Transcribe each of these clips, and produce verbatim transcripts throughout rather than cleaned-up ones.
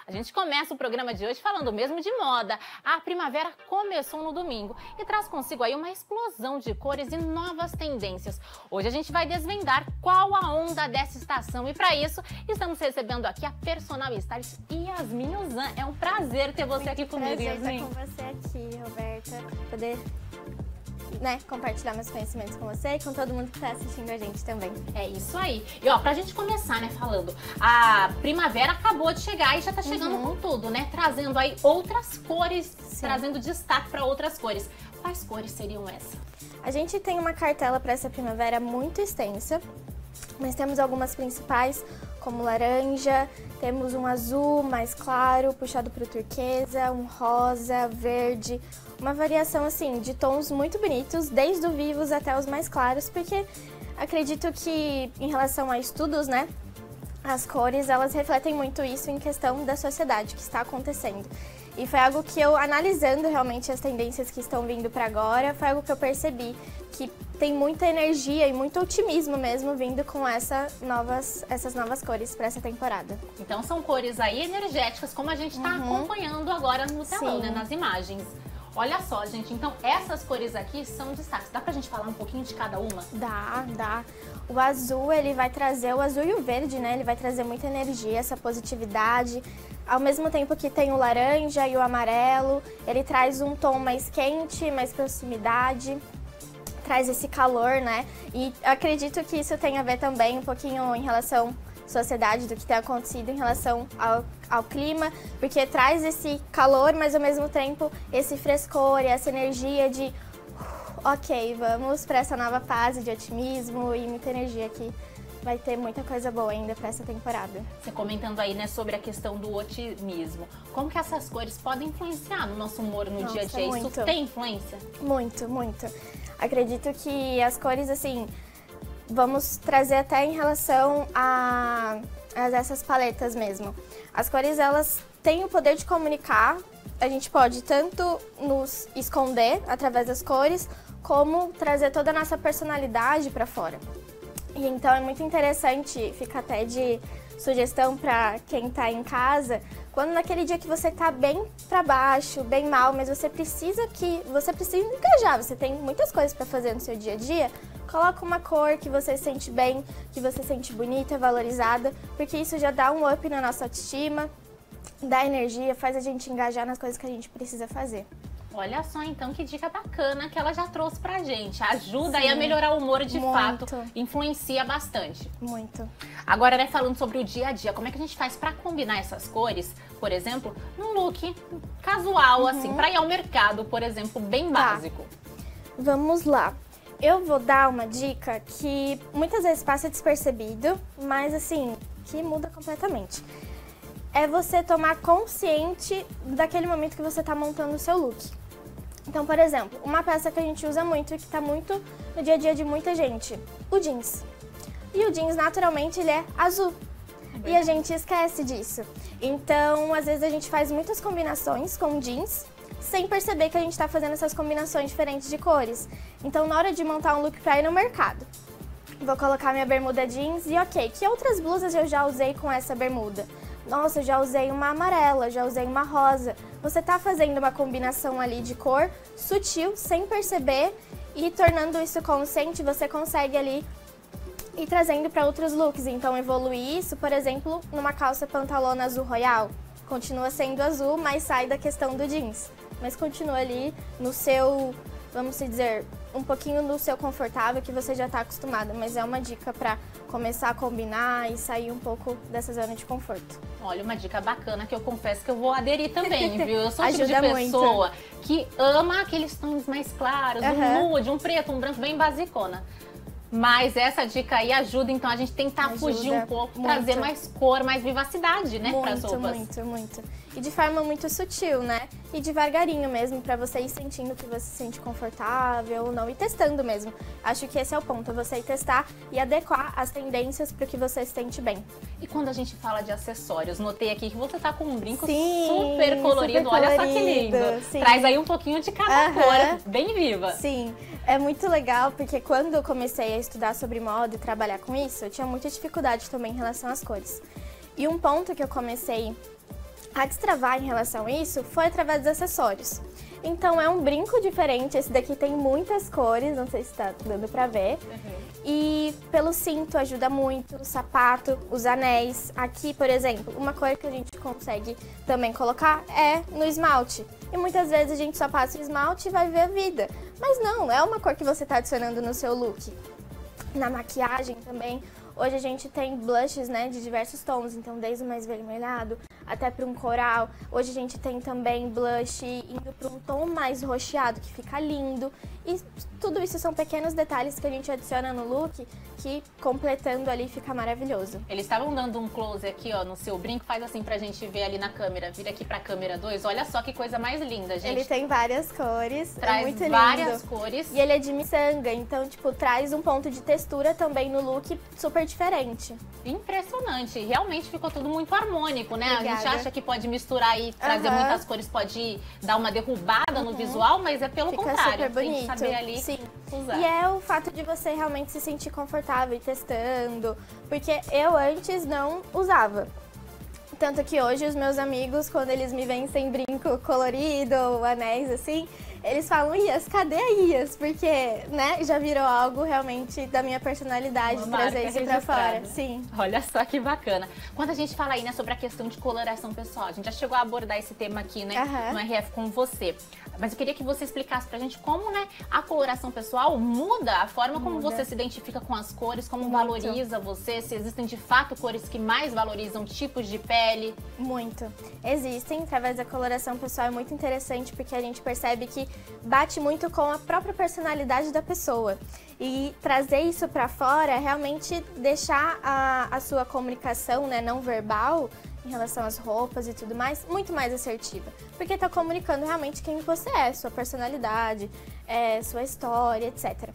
A gente começa o programa de hoje falando mesmo de moda. A primavera começou no domingo e traz consigo aí uma explosão de cores e novas tendências. Hoje a gente vai desvendar qual a onda dessa estação e para isso estamos recebendo aqui a personal stylist Yasmin Ozan. É um prazer ter você Muito aqui comigo, Yasmin. Yasmin. Prazer estar com você aqui, Roberta, poder né, compartilhar meus conhecimentos com você e com todo mundo que está assistindo a gente também. É isso aí. E ó, pra gente começar, né, falando, a primavera acabou de chegar e já tá chegando Uhum. com tudo, né? Trazendo aí outras cores, Sim. trazendo destaque para outras cores. Quais cores seriam essas? A gente tem uma cartela para essa primavera muito extensa, mas temos algumas principais, como laranja, temos um azul mais claro, puxado para o turquesa, um rosa, verde, uma variação assim de tons muito bonitos, desde os vivos até os mais claros, porque acredito que em relação a estudos, né, as cores elas refletem muito isso em questão da sociedade que está acontecendo. E foi algo que eu, analisando realmente as tendências que estão vindo para agora, foi algo que eu percebi que tem muita energia e muito otimismo mesmo vindo com essa novas, essas novas cores para essa temporada. Então são cores aí energéticas, como a gente está Uhum. acompanhando agora no telão, Sim. né, nas imagens. Olha só, gente, então essas cores aqui são destaques. Dá pra gente falar um pouquinho de cada uma? Dá, dá. O azul, ele vai trazer, o azul e o verde, né, ele vai trazer muita energia, essa positividade. Ao mesmo tempo que tem o laranja e o amarelo, ele traz um tom mais quente, mais proximidade, traz esse calor, né? E acredito que isso tem a ver também um pouquinho em relação à sociedade, do que tem acontecido em relação ao, ao clima, porque traz esse calor, mas ao mesmo tempo esse frescor e essa energia de ok, vamos para essa nova fase de otimismo e muita energia aqui. Vai ter muita coisa boa ainda para essa temporada. Você comentando aí, né, sobre a questão do otimismo. Como que essas cores podem influenciar no nosso humor no Nossa, dia a dia? Isso muito. tem influência? Muito, muito. Acredito que as cores, assim, vamos trazer até em relação a, a essas paletas mesmo. As cores, elas têm o poder de comunicar. A gente pode tanto nos esconder através das cores, como trazer toda a nossa personalidade para fora. E então é muito interessante, fica até de sugestão para quem está em casa, quando naquele dia que você está bem para baixo, bem mal, mas você precisa que você precisa engajar, você tem muitas coisas para fazer no seu dia a dia, coloca uma cor que você sente bem, que você sente bonita, valorizada, porque isso já dá um up na nossa autoestima, dá energia, faz a gente engajar nas coisas que a gente precisa fazer. Olha só, então, que dica bacana que ela já trouxe pra gente. Ajuda aí a Sim, melhorar o humor de muito. fato, influencia bastante. Muito. Agora, né, falando sobre o dia a dia, como é que a gente faz pra combinar essas cores, por exemplo, num look casual, Uhum. assim, pra ir ao mercado, por exemplo, bem Tá. básico? Vamos lá. Eu vou dar uma dica que muitas vezes passa despercebido, mas assim, que muda completamente. É você tomar consciente daquele momento que você está montando o seu look. Então, por exemplo, uma peça que a gente usa muito e que está muito no dia a dia de muita gente, o jeans. E o jeans, naturalmente, ele é azul. E a gente esquece disso. Então, às vezes a gente faz muitas combinações com jeans, sem perceber que a gente está fazendo essas combinações diferentes de cores. Então, na hora de montar um look para ir no mercado, vou colocar minha bermuda jeans e ok, que outras blusas eu já usei com essa bermuda? Nossa, eu já usei uma amarela, já usei uma rosa. Você tá fazendo uma combinação ali de cor sutil, sem perceber, e tornando isso consciente, você consegue ali ir trazendo para outros looks. Então, evoluir isso, por exemplo, numa calça pantalona azul royal. Continua sendo azul, mas sai da questão do jeans. Mas continua ali no seu, vamos dizer, um pouquinho no seu confortável, que você já está acostumada. Mas é uma dica para começar a combinar e sair um pouco dessa zona de conforto. Olha, uma dica bacana que eu confesso que eu vou aderir também, viu? Eu sou o tipo de Ajuda pessoa muito. que ama aqueles tons mais claros, Uhum. um nude, um preto, um branco, bem basicona. Mas essa dica aí ajuda, então, a gente tentar Ajuda fugir um pouco, muito. trazer mais cor, mais vivacidade, né, para as Muito, roupas. muito, muito. E de forma muito sutil, né? E devagarinho mesmo, pra você ir sentindo que você se sente confortável ou não. E testando mesmo. Acho que esse é o ponto, você ir testar e adequar as tendências pro que você se sente bem. E quando a gente fala de acessórios, notei aqui que você tá com um brinco Sim, super colorido. super Olha só que colorido, lindo. sim. Traz aí um pouquinho de cada Aham. cor, bem viva. Sim, é muito legal porque quando eu comecei a estudar sobre moda e trabalhar com isso, eu tinha muita dificuldade também em relação às cores. E um ponto que eu comecei A destravar em relação a isso foi através dos acessórios. Então é um brinco diferente, esse daqui tem muitas cores, não sei se tá dando pra ver. Uhum. E pelo cinto ajuda muito, o sapato, os anéis. Aqui, por exemplo, uma cor que a gente consegue também colocar é no esmalte. E muitas vezes a gente só passa o esmalte e vai ver a vida. Mas não, é uma cor que você tá adicionando no seu look. Na maquiagem também. Hoje a gente tem blushes, né, de diversos tons, então desde o mais vermelhado até para um coral. Hoje a gente tem também blush indo para um tom mais roxeado, que fica lindo. E tudo isso são pequenos detalhes que a gente adiciona no look, que completando ali fica maravilhoso. Eles estavam dando um close aqui, ó, no seu brinco. Faz assim pra gente ver ali na câmera. Vira aqui pra câmera dois. Olha só que coisa mais linda, gente. Ele tem várias cores, traz é muito lindo. várias cores. E ele é de miçanga, então, tipo, traz um ponto de textura também no look super diferente. Impressionante. Realmente ficou tudo muito harmônico, né? Obrigada. A gente acha que pode misturar e trazer Uhum. muitas cores, pode dar uma derrubada Uhum. no visual, mas é pelo Fica contrário. super bonito. Tem que saber ali Sim. usar. E é o fato de você realmente se sentir confortável e testando, porque eu antes não usava. Tanto que hoje os meus amigos, quando eles me veem sem brinco colorido ou anéis assim, eles falam, Ias, cadê a Ias? Porque, né, já virou algo realmente da minha personalidade, Uma trazer marca isso pra fora. registrada. Sim. Olha só que bacana. Quando a gente fala aí, né, sobre a questão de coloração pessoal, a gente já chegou a abordar esse tema aqui, né, Aham. no R F com você. Mas eu queria que você explicasse pra gente como, né, a coloração pessoal muda a forma como Muda. você se identifica com as cores, como Muito. valoriza você, se existem de fato cores que mais valorizam tipos de pele. Muito. Existem, através da coloração pessoal é muito interessante porque a gente percebe que bate muito com a própria personalidade da pessoa. E trazer isso pra fora é realmente deixar a, a sua comunicação, né, não verbal, em relação às roupas e tudo mais, muito mais assertiva. Porque tá comunicando realmente quem você é, sua personalidade, é, sua história, etcétera.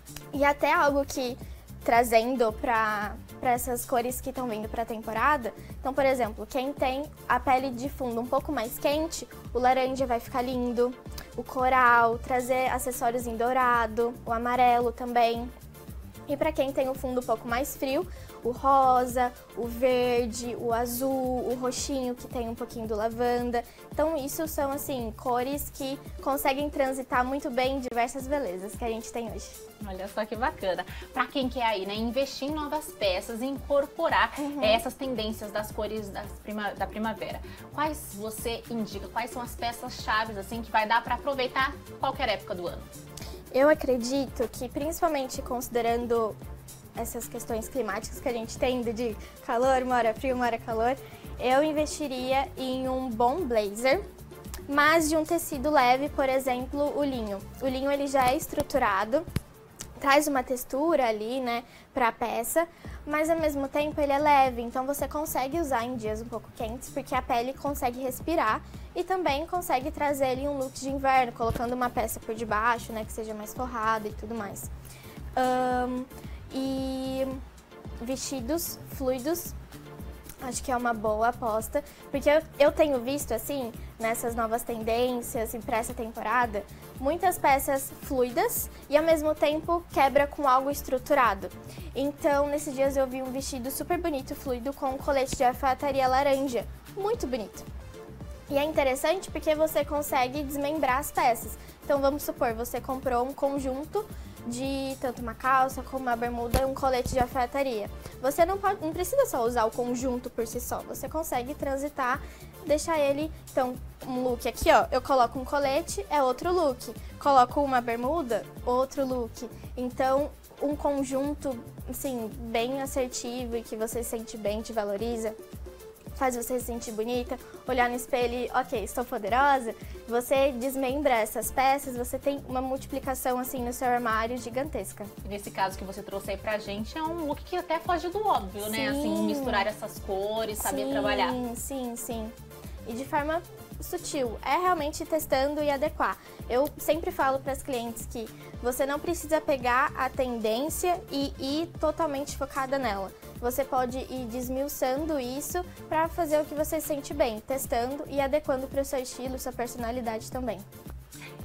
E até algo que, trazendo para essas cores que estão vindo para a temporada, então, por exemplo, quem tem a pele de fundo um pouco mais quente, o laranja vai ficar lindo, o coral, trazer acessórios em dourado, o amarelo também. E para quem tem o fundo um pouco mais frio, o rosa, o verde, o azul, o roxinho que tem um pouquinho do lavanda. Então isso são assim cores que conseguem transitar muito bem em diversas belezas que a gente tem hoje. Olha só que bacana. Para quem quer aí, né, investir em novas peças e incorporar Uhum. eh, essas tendências das cores das prima, da primavera, quais você indica? Quais são as peças chaves assim que vai dar para aproveitar qualquer época do ano? Eu acredito que, principalmente considerando essas questões climáticas que a gente tem de calor, uma hora frio, uma hora calor, eu investiria em um bom blazer, mas de um tecido leve, por exemplo, o linho. O linho ele já é estruturado, traz uma textura ali, né, pra peça, mas ao mesmo tempo ele é leve, então você consegue usar em dias um pouco quentes, porque a pele consegue respirar e também consegue trazer ali um look de inverno, colocando uma peça por debaixo, né, que seja mais forrada e tudo mais. Um, e vestidos fluidos, acho que é uma boa aposta, porque eu, eu tenho visto, assim, nessas novas tendências e para essa temporada, muitas peças fluidas e ao mesmo tempo quebra com algo estruturado. Então, nesses dias eu vi um vestido super bonito, fluido, com um colete de alfaiataria laranja, muito bonito. E é interessante porque você consegue desmembrar as peças. Então, vamos supor, você comprou um conjunto de tanto uma calça como uma bermuda e um colete de alfaiataria. Você não, pode, não precisa só usar o conjunto por si só, você consegue transitar, deixar ele, então, um look aqui, ó, eu coloco um colete, é outro look, coloco uma bermuda, outro look. Então, um conjunto, assim, bem assertivo e que você se sente bem, te valoriza, faz você se sentir bonita, olhar no espelho e, ok, estou poderosa, você desmembra essas peças, você tem uma multiplicação, assim, no seu armário gigantesca. Nesse caso que você trouxe aí pra gente, é um look que até foge do óbvio, Sim. né? Assim, misturar essas cores, saber sim, trabalhar. Sim, sim. E de forma sutil, é realmente testando e adequar. Eu sempre falo para as clientes que você não precisa pegar a tendência e ir totalmente focada nela. Você pode ir desmiuçando isso para fazer o que você sente bem, testando e adequando para o seu estilo, sua personalidade também.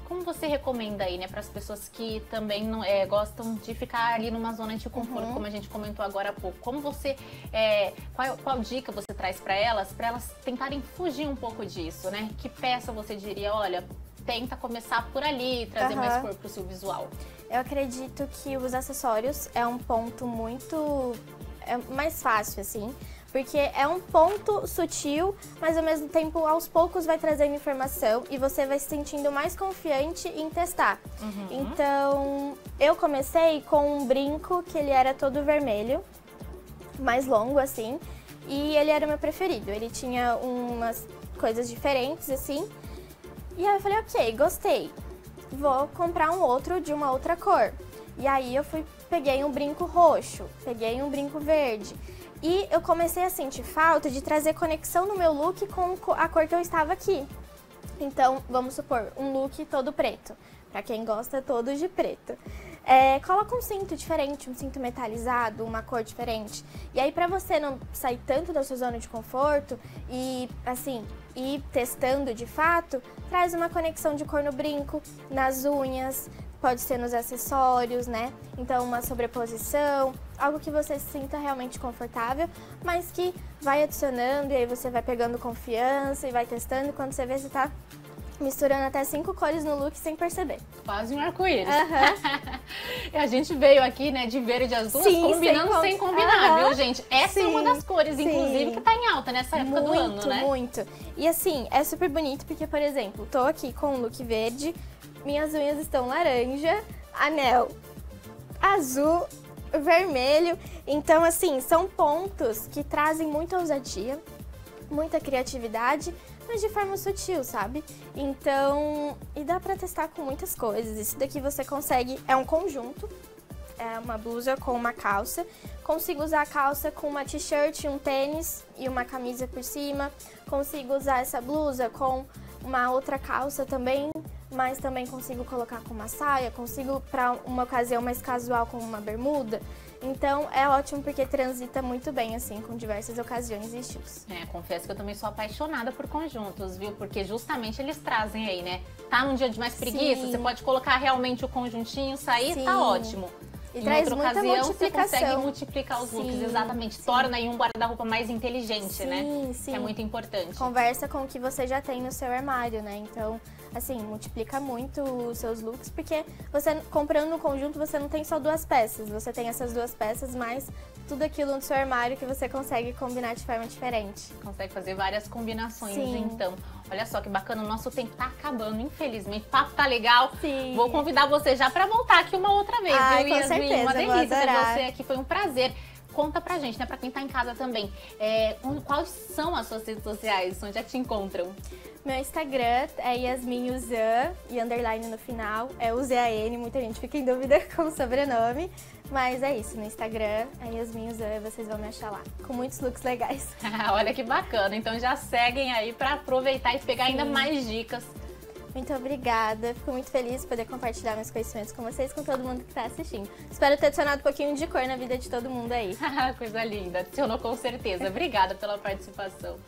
como você recomenda aí, né, para as pessoas que também não, é, gostam de ficar ali numa zona de conforto, uhum. como a gente comentou agora há pouco? Como você, é, qual, qual dica você traz para elas, para elas tentarem fugir um pouco disso, né? Que peça você diria, olha, tenta começar por ali, trazer uhum. mais cor pro seu visual? Eu acredito que os acessórios é um ponto muito é mais fácil, assim, porque é um ponto sutil, mas ao mesmo tempo, aos poucos vai trazendo informação e você vai se sentindo mais confiante em testar. Uhum. Então, eu comecei com um brinco que ele era todo vermelho, mais longo assim, e ele era o meu preferido. Ele tinha umas coisas diferentes, assim, e aí eu falei, ok, gostei, vou comprar um outro de uma outra cor. E aí eu fui, peguei um brinco roxo, peguei um brinco verde. E eu comecei a sentir falta de trazer conexão no meu look com a cor que eu estava aqui. Então, vamos supor, um look todo preto. Pra quem gosta, todo de preto. É, coloca um cinto diferente, um cinto metalizado, uma cor diferente. E aí, pra você não sair tanto da sua zona de conforto e, assim, ir testando de fato, traz uma conexão de cor no brinco, nas unhas, pode ser nos acessórios, né? Então, uma sobreposição, algo que você se sinta realmente confortável, mas que vai adicionando e aí você vai pegando confiança e vai testando. Quando você vê, você tá misturando até cinco cores no look sem perceber. Quase um arco-íris. Uhum. E a gente veio aqui, né, de verde e azul, sim, combinando sem, com... sem combinar, uhum. viu, gente? Essa sim, é uma das cores, sim. inclusive, que tá em alta nessa época muito, do ano, né? Muito, muito. E assim, é super bonito porque, por exemplo, tô aqui com um look verde, minhas unhas estão laranja, anel azul, vermelho. Então, assim, são pontos que trazem muita ousadia, muita criatividade, mas de forma sutil, sabe? Então, e dá pra testar com muitas coisas. Isso daqui você consegue, é um conjunto, é uma blusa com uma calça. Consigo usar a calça com uma t-shirt, um tênis e uma camisa por cima. Consigo usar essa blusa com uma outra calça também, mas também consigo colocar com uma saia, consigo para uma ocasião mais casual com uma bermuda. Então é ótimo porque transita muito bem, assim, com diversas ocasiões e estilos. É, confesso que eu também sou apaixonada por conjuntos, viu? Porque justamente eles trazem aí, né? Tá num dia de mais preguiça, Sim. você pode colocar realmente o conjuntinho, sair, Sim. tá ótimo. E em traz outra muita ocasião, multiplicação. você consegue multiplicar os looks, Sim, exatamente. sim. Torna aí um guarda-roupa mais inteligente, sim, né? Sim. Que é muito importante. Conversa com o que você já tem no seu armário, né? Então, assim, multiplica muito os seus looks, porque você comprando no conjunto, você não tem só duas peças. Você tem essas duas peças, mais tudo aquilo no seu armário que você consegue combinar de forma diferente. Consegue fazer várias combinações, Sim. então. Olha só que bacana, o nosso tempo tá acabando, infelizmente. O papo tá legal. Sim. Vou convidar você já pra voltar aqui uma outra vez, Ai, viu, com Yasmin? certeza, Uma delícia ter adorar. você aqui, foi um prazer. Conta pra gente, né, pra quem tá em casa também, é, quais são as suas redes sociais, onde é que te encontram? Meu Instagram é Yasmin Uzan, e underline no final, é U Z A N, muita gente fica em dúvida com o sobrenome, mas é isso, no Instagram é Yasmin Uzan, vocês vão me achar lá, com muitos looks legais. Olha que bacana, então já seguem aí pra aproveitar e pegar Sim. ainda mais dicas. Muito obrigada, fico muito feliz de poder compartilhar meus conhecimentos com vocês, com todo mundo que está assistindo. Espero ter adicionado um pouquinho de cor na vida de todo mundo aí. Coisa linda, adicionou com certeza. Obrigada pela participação.